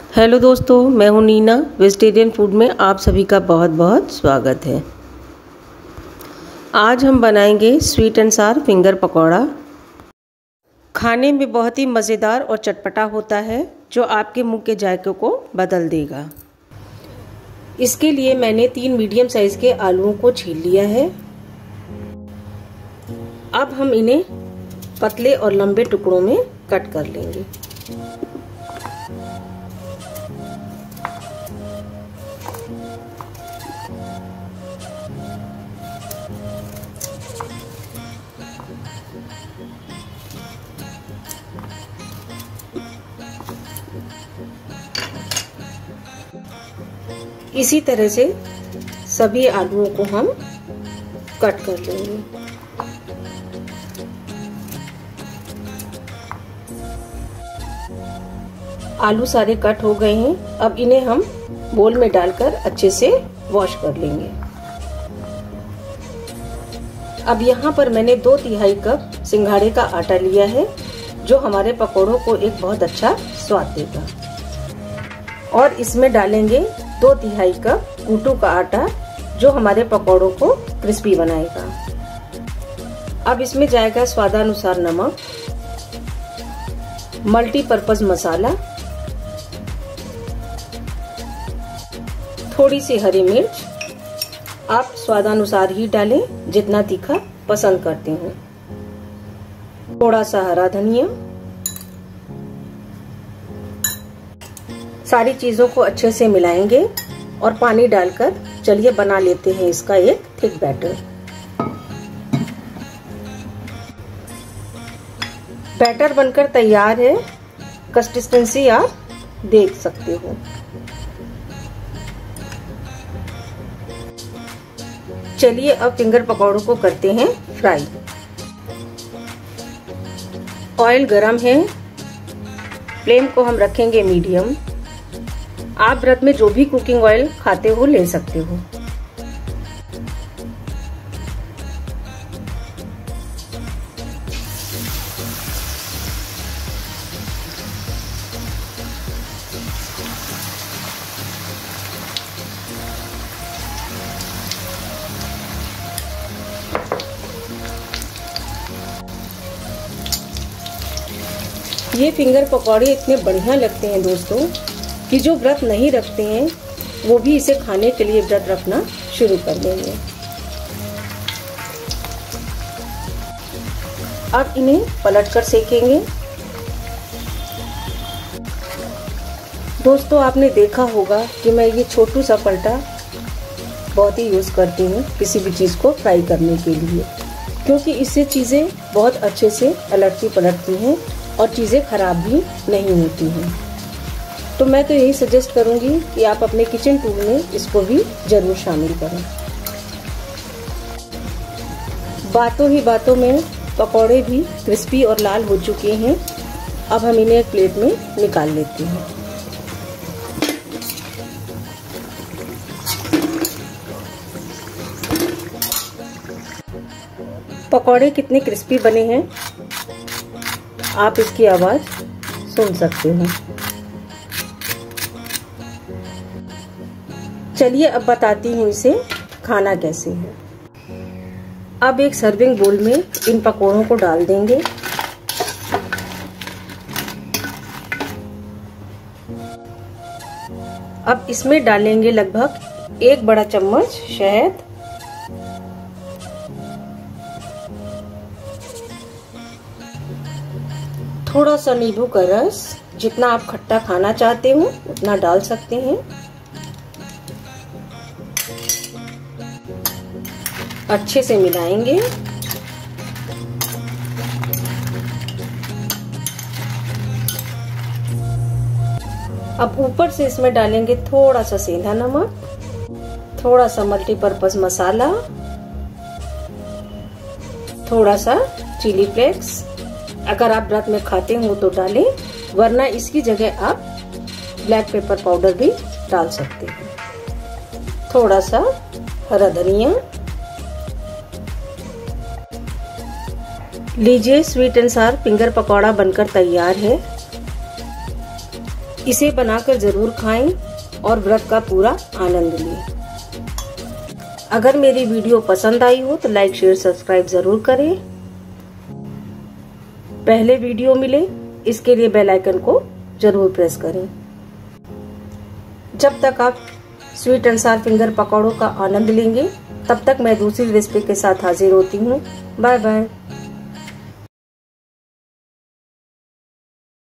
Hello दोस्तों, मैं हूं नीना। वेजिटेरियन फूड में आप सभी का बहुत बहुत स्वागत है। आज हम बनाएंगे sweet and sour finger pakora. खाने में बहुत ही मज़ेदार और चटपटा होता है, जो आपके मुंह के जायके को बदल देगा। इसके लिए मैंने 3 मीडियम साइज़ के आलूओं को छील लिया है। अब हम इन्हें पतले और लंबे टुकड़ों में कट कर लेंगे। इसी तरह से सभी आलूओं को हम कट कर लेंगे। आलू सारे कट हो गए हैं। अब इन्हें हम बोल में डालकर अच्छे से वॉश कर लेंगे। अब यहाँ पर मैंने 2/3 कप सिंघाड़े का आटा लिया है, जो हमारे पकौड़ों को एक बहुत अच्छा स्वाद देगा। और इसमें डालेंगे 2/3 कप कूटू का आटा, जो हमारे पकौड़ों को क्रिस्पी बनाएगा। अब इसमें जाएगा स्वादानुसार नमक, मल्टीपर्पज मसाला, थोड़ी सी हरी मिर्च। आप स्वादानुसार ही डालें, जितना तीखा पसंद करते हो। थोड़ा सा हरा धनिया। सारी चीजों को अच्छे से मिलाएंगे और पानी डालकर चलिए बना लेते हैं इसका एक थिक बैटर। बैटर बनकर तैयार है। कंसिस्टेंसी आप देख सकते हो। चलिए अब फिंगर पकौड़ों को करते हैं फ्राई। ऑयल गरम है। फ्लेम को हम रखेंगे मीडियम। आप व्रत में जो भी कुकिंग ऑयल खाते हो ले सकते हो। ये फिंगर पकौड़े इतने बढ़िया लगते हैं दोस्तों, कि जो व्रत नहीं रखते हैं वो भी इसे खाने के लिए व्रत रखना शुरू कर देंगे। अब इन्हें पलटकर सेकेंगे। दोस्तों, आपने देखा होगा कि मैं ये छोटू सा पलटा बहुत ही यूज करती हूँ किसी भी चीज को फ्राई करने के लिए, क्योंकि इससे चीजें बहुत अच्छे से अलटती पलटती हैं और चीजें खराब भी नहीं होती हैं। तो मैं तो यही सजेस्ट करूंगी कि आप अपने किचन टूल में इसको भी जरूर शामिल करें। बातों ही बातों में पकौड़े भी क्रिस्पी और लाल हो चुके हैं। अब हम इन्हें एक प्लेट में निकाल लेते हैं। पकौड़े कितने क्रिस्पी बने हैं, आप इसकी आवाज सुन सकते हैं। चलिए अब बताती हूँ इसे खाना कैसे है। अब एक सर्विंग बोल में इन पकौड़ों को डाल देंगे। अब इसमें डालेंगे लगभग 1 बड़ा चम्मच शहद, थोड़ा सा नींबू का रस। जितना आप खट्टा खाना चाहते हो उतना डाल सकते हैं। अच्छे से मिलाएंगे। अब ऊपर से इसमें डालेंगे थोड़ा सा सेंधा नमक, थोड़ा सा मल्टीपर्पज मसाला, थोड़ा सा चिली फ्लेक्स। अगर आप व्रत में खाते हो तो डालें, वरना इसकी जगह आप ब्लैक पेपर पाउडर भी डाल सकते हैं। थोड़ा सा हरा धनिया। लीजिए, sweet and sour finger pakora बनकर तैयार है। इसे बनाकर जरूर खाएं और व्रत का पूरा आनंद लें। अगर मेरी वीडियो पसंद आई हो तो लाइक शेयर सब्सक्राइब जरूर करें। पहले वीडियो मिले इसके लिए बेल आइकन को जरूर प्रेस करें। जब तक आप स्वीट एंड सार फिंगर पकौड़ों का आनंद लेंगे, तब तक मैं दूसरी रेसिपी के साथ हाजिर होती हूँ। Bye bye.